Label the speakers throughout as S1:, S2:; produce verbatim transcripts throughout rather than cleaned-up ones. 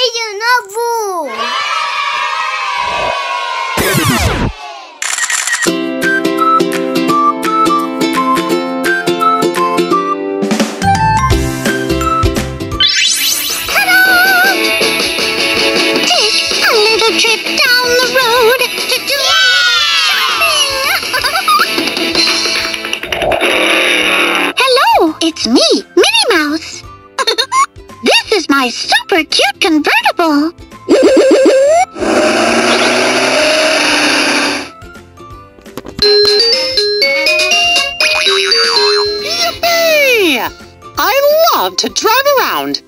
S1: vídeo novo!
S2: Trip down the road to do shopping. Hello, it's me, Minnie Mouse. This is my super cute convertible.
S3: Yippee! I love to drive around.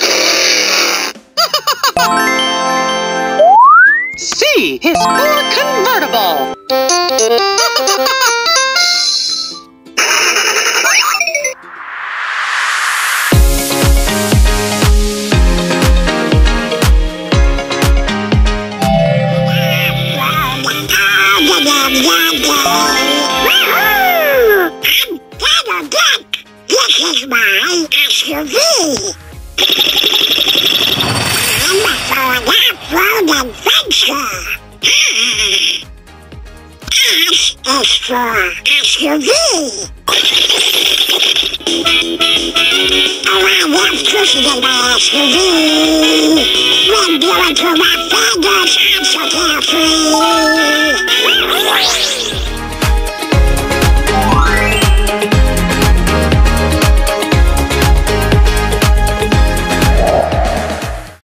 S3: See his cool convertible!
S2: This is my S U V. I'm for off-road adventure. S is for S U V. Oh, I love cruising in my S U V. When blowing through my fingers, I'm so carefree.